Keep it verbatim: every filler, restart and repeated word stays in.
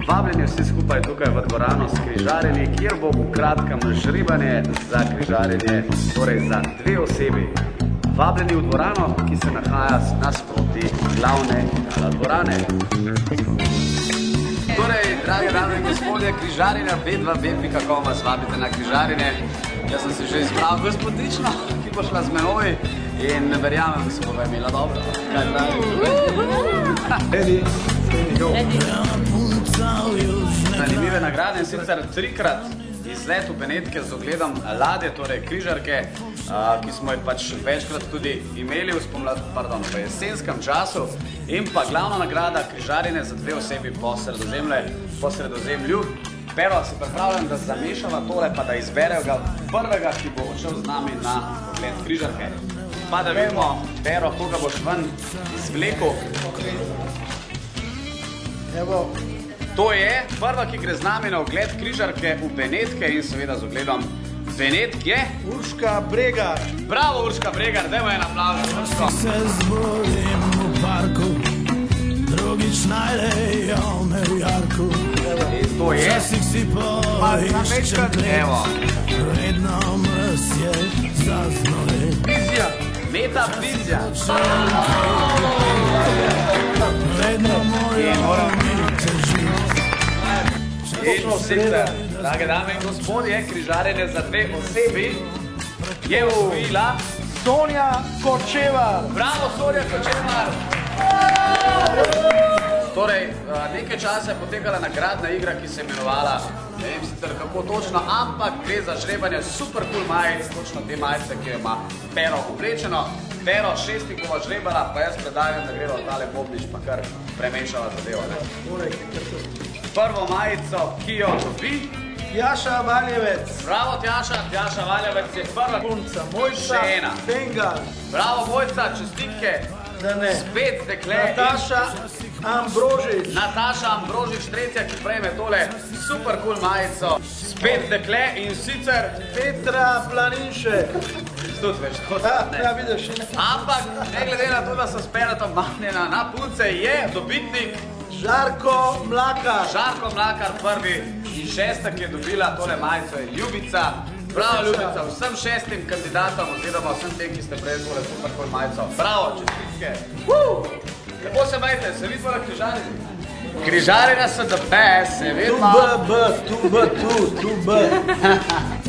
Vabljeni vsi skupaj tukaj v dvorano s križarjenji, kjer bo v kratkem žrebanje za križarjenje, torej za dve osebi. Vabljeni v dvorano, ki se nahaja nasproti glavne dvorane. Torej, drage dame in gospodje, križarjenja be dva be pika com vas vabite na križarjenje. Jaz sem si že izbral gospodično, ki bo šla z menoj in verjamem, da se bo imela dobro. Kaj pravi? Ready? Ready. Zanimive nagrade in sicer trikrat izlet v Benetke z ogledom ladje, torej križarke, ki smo jih pač večkrat tudi imeli v jesenskem času, in pa glavna nagrada križarjenje za dve osebi po Sredozemlju. Pero, se pripravljam, da zamešava tole, pa da izberejo ga prvega, ki bo odšel z nami na ogled križarke. Pa da vidimo, Pero, koga boš ven izvlekel. Evo. To je prva, ki gre z nami na ogled križarke v Benetke in seveda z ogledom Benetke. Urška Bregar. Bravo, Urška Bregar, dajmo en aplavz za Urško. Se zborim v parku, drugič najdejo me v jarku. In to je? Včasih si poiščem klet, vedno mrs je zaznove. Vizija, meta vizija. Vedno mojo mi teži. In sicer, drage dame in gospodje, križarjenje za dve osebi je osvojila Sonja Kočevar. Bravo, Sonja Kočevar! Torej, nekaj časa je potekala nagradna igra, ki se je imenovala, ne vem sicer kako točno, ampak gre za žrebanje super cool majic, točno te majice, ki jo ima Pero oblečeno. Pero, šesti bova žrebala, pa jaz predajam, da greva v tale bobnič, pa kar premešava zadevo. Prvo majico, ki jo dobi Tjaša Valjevec. Bravo, Tjaša, Tjaša Valjevec je prva punca. Mojca Bengal. Bravo, Mojca, čestitke. Da ne. Spet dekle. Nataša Ambrožič. Nataša Ambrožič, tretja, ki prejme tole super cool majico. Spet dekle in sicer Petra Planinšek. Stud veš, to Ja, ne. ja, vidiš. Ampak, ne glede na to, da so s Peretom mahnjena na punce, je dobitnik Žarko Mlakar. Žarko Mlakar, prvi in šesta, ki je dobila tole majico, je Ljubica. Bravo, Ljubica, vsem šestim kandidatom oziroma vsem tem, ki ste prejeli tole super cool majico. Bravo, čestitke. Lepo se majte, se vidimo na križarjenju. Križarjenja so the best, se vidimo. Tu B, B, tu B, tu, tu B.